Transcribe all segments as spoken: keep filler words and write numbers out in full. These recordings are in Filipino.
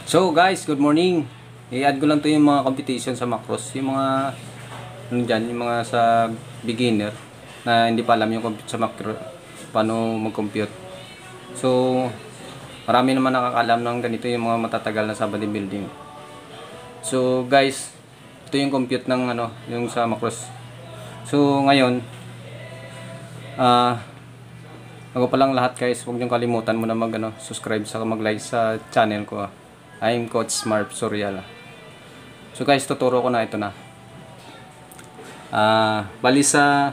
So guys, good morning. I-add ko lang to yung mga competition sa macros. Yung mga ano dyan, yung mga sa beginner na hindi pa alam yung compute sa macro, paano mag-compute. So, marami naman nakakaalam ng ganito yung mga matatagal na sa bodybuilding. So guys, ito yung compute ng ano, yung sa macros. So ngayon, ah uh, bago pa lang lahat guys, huwag niyong kalimutan mo na mag ano, subscribe sa mag-like sa channel ko. Ah. I'm Coach Marv Soriala. So guys, tuturo ko na ito na. Ah, uh, bali sa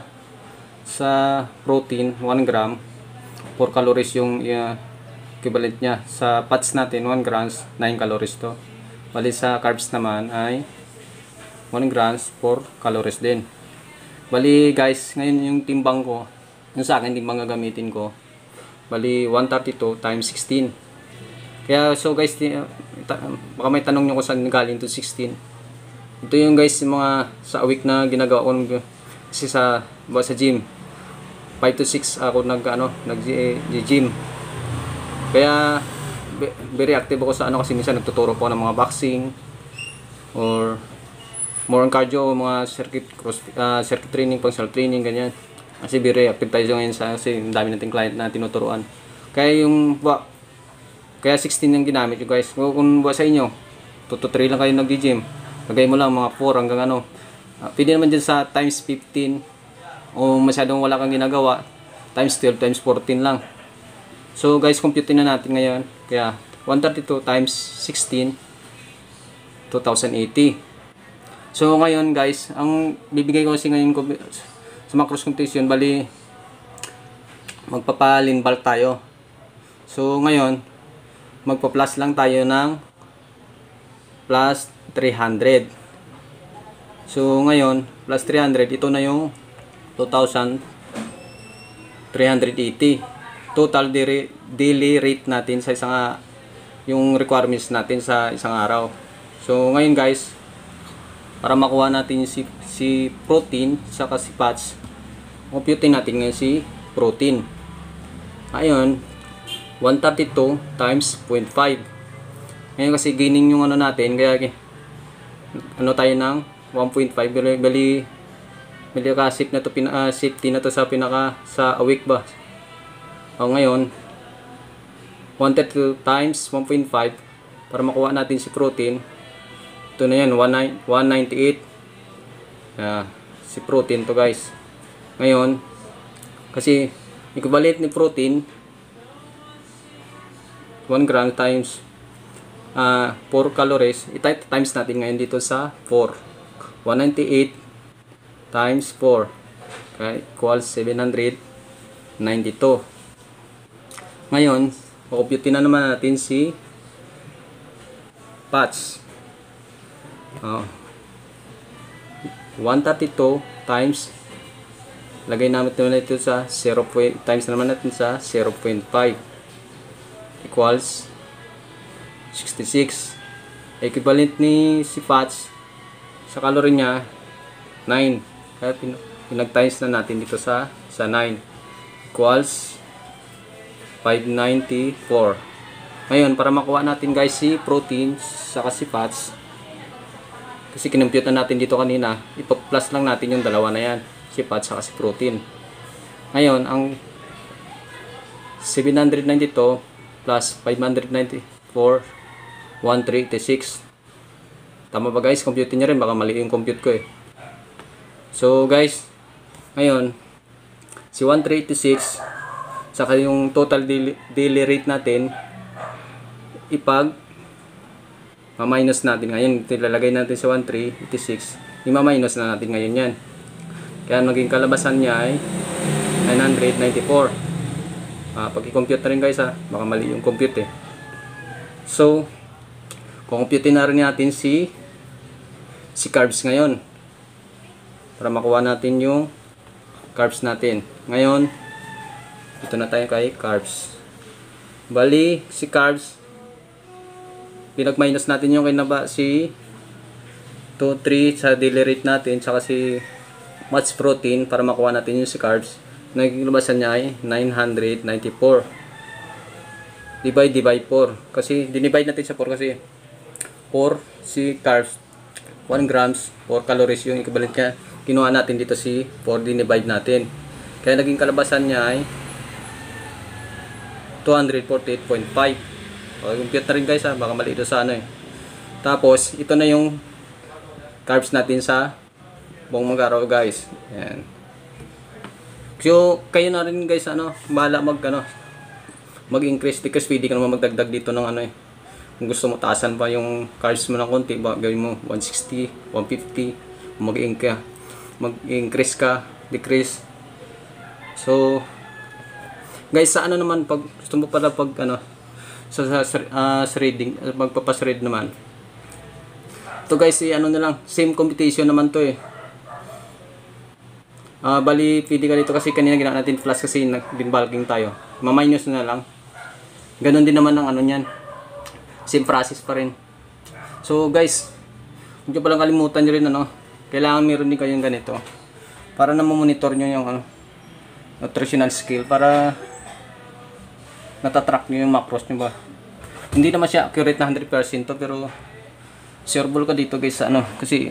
sa protein one gram, four calories yung uh, equivalent niya. Sa fats natin one grams, nine calories to. Bali sa carbs naman ay one grams, four calories din. Bali guys, ngayon yung timbang ko, yung sa akin timbang gagamitin ko. Bali one thirty-two times sixteen. Kaya so guys, baka may tanong nyo kung saan galing to sixteen. Ito yung guys yung mga sa week na ginagawa ko kasi sa sa gym. five to six ako nag ano, nag-gym. Kaya very active ako sa ano kasi minsan nagtuturo po ng mga boxing or more on cardio, mga circuit cross uh, circuit training, pang self training ganyan. Kasi very active tayo ngayon sa kasi dami nating client na tinuturuan. Kaya yung Kaya sixteen yung ginamit yung guys. Kung buwa sa inyo, two to three lang kayo nag-gym. Lagay mo lang mga four hanggang ano. Uh, pwede naman dyan sa times fifteen. O masyadong wala kang ginagawa. Times twelve, times fourteen lang. So guys, compute na natin ngayon. Kaya one thirty-two times sixteen, two thousand eighty. So ngayon guys, ang bibigay ko kasi ngayon sa macros competition, bali magpapalin bulk tayo. So ngayon, magpa-plus lang tayo ng plus three hundred. So ngayon, plus three hundred, ito na yung two thousand three hundred eighty. Total daily rate natin sa isang yung requirements natin sa isang araw. So ngayon guys, para makuha natin si, si protein saka si fats, compute natin ngayon si protein. Ngayon, one thirty-two times zero point five. Ngayon kasi gaining yung ano natin, kaya ano tayo ng one point five. Bali, bali, bali ka safe na to, pina, uh, safety na to sa pinaka sa a week ba. O ngayon, one thirty-two times one point five para makuha natin si protein. Ito na yan, one ninety-eight. Uh, si protein to guys. Ngayon, kasi equivalent ni protein one gram times uh, four calories, i-type times natin ngayon dito sa four. one ninety-eight times four, okay, equals seven hundred ninety-two. Ngayon, compute na naman natin si fats. Uh, one thirty-two times, lagay namin ito sa zero, times naman natin sa zero point five. Equals sixty-six. Equivalent ni si fats sa calorie niya nine. Kaya pinag-times na natin dito sa sa nine. Equals five ninety-four. Ngayon, para makuha natin guys si protein saka si fats, kasi kinumpute na natin dito kanina, ipa-plus lang natin yung dalawa na yan, si fats saka si protein. Ngayon, ang seven hundred ninety-two plus five hundred ninety-four, one three eight-six. Tama ba guys? Compute nyo rin. Baka mali yung compute ko eh. So guys, ngayon, si one three eight-six, saka yung total daily, daily rate natin, ipag, ma-minus natin. Ngayon, ilalagay natin sa one three eight-six. Ima-minus na natin ngayon yan. Kaya maging kalabasan niya ay nine hundred ninety-four. Ah, pag i-compute na rin guys ha, baka mali yung compute eh. So, kung-compute na rin natin si si carbs ngayon para makuha natin yung carbs natin. Ngayon, ito na tayo kay carbs. Bali, si carbs, pinag-minus natin yung kinaba si two three sa daily rate natin, saka si match protein para makuha natin yung si carbs. Nagilabasan niya ay nine hundred ninety-four. divide divide four kasi dinivide natin sa four kasi four si carbs, one grams, four calories yung equivalent niya. Kinuha natin dito si four, dinivide natin. Kaya naging kalabasan niya ay two forty-eight point five. O, compute na rin guys ha, baka mali ito sa ano eh. Tapos, ito na yung carbs natin sa buong araw guys. Ayan. So, kayo na rin guys, ano, bahala mag, ano, mag-increase. Because pwede ka naman magdagdag dito ng ano eh. Kung gusto mo taasan pa yung carbs mo ng konti, ba, gawin mo one sixty, one fifty, mag-increase ka, mag-increase ka, decrease. So, guys, sa ano naman, pag gusto mo pala pag, ano, sa, sa uh, threading, magpapas-thread naman. Ito guys, eh, ano na lang, same computation naman to eh. Uh, bali, pwede ka dito kasi kanina ginawa natin plus kasi nag-bulking tayo. Ma-minus na lang. Ganon din naman ang ano niyan. Same process pa rin. So guys, huwag nyo palang kalimutan nyo rin ano, kailangan meron din kayong ganito para na monitor nyo yung ano, nutritional scale, para natatrack nyo yung macros nyo ba. Hindi naman siya accurate na one hundred percent to, pero sureable ka dito guys sa ano, kasi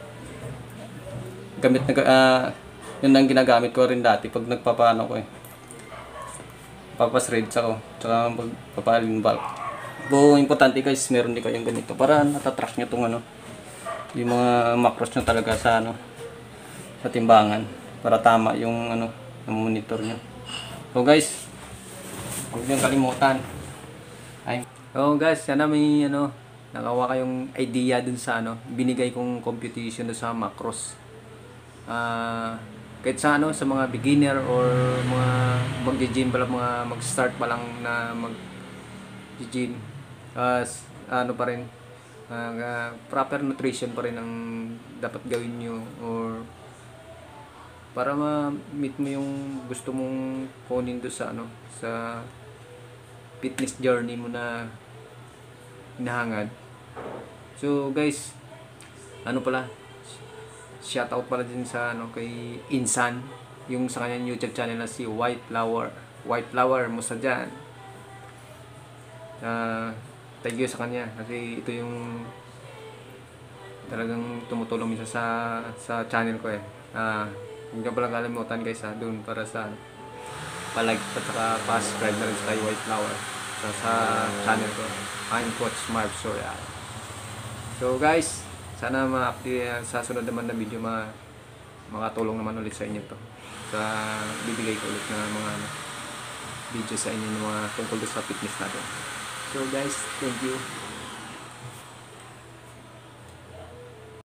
gamit na uh, yun ang ginagamit ko rin dati pag nagpapaano ko eh, papasread ako tsaka pagpapalin bulk. So, importante guys, meron din kayong ganito para natatrack nyo itong ano, yung mga macros nyo talaga sa ano, sa timbangan, para tama yung ano, monitor nyo. So guys, huwag nyo kalimutan. Ay. So guys, sana may ano, nakawa kayong idea dun sa ano, binigay kong computation dun sa macros. Ah, uh, kahit sa ano, sa mga beginner or mga mag-gym pala, mga mag-start pa lang na mag-gym. Uh, ano pa rin, uh, uh, proper nutrition pa rin ang dapat gawin nyo, or para ma-meet mo yung gusto mong kunin do sa ano, sa fitness journey mo na hinahangad. So guys, ano pala, shoutout pala din sa ano, kay Insan, yung sa kanyang YouTube channel na si White Flower. White Flower mo sa dyan. Uh, thank you sa kanya kasi ito yung talagang tumutulong minsan sa sa channel ko eh. Ah, uh, huwag nyo palang kalimutan guys ha, dun para sa palike at saka pa-subscribe na rin sa White Flower sa, sa channel ko. I'm Coach Marv Sorial. So guys, sana ma-update sa sunod naman na video, ma makatulong naman ulit sa inyo to, sa bibigay ko ulit na mga video sa inyo ng mga tungkol sa fitness natin. So guys, thank you.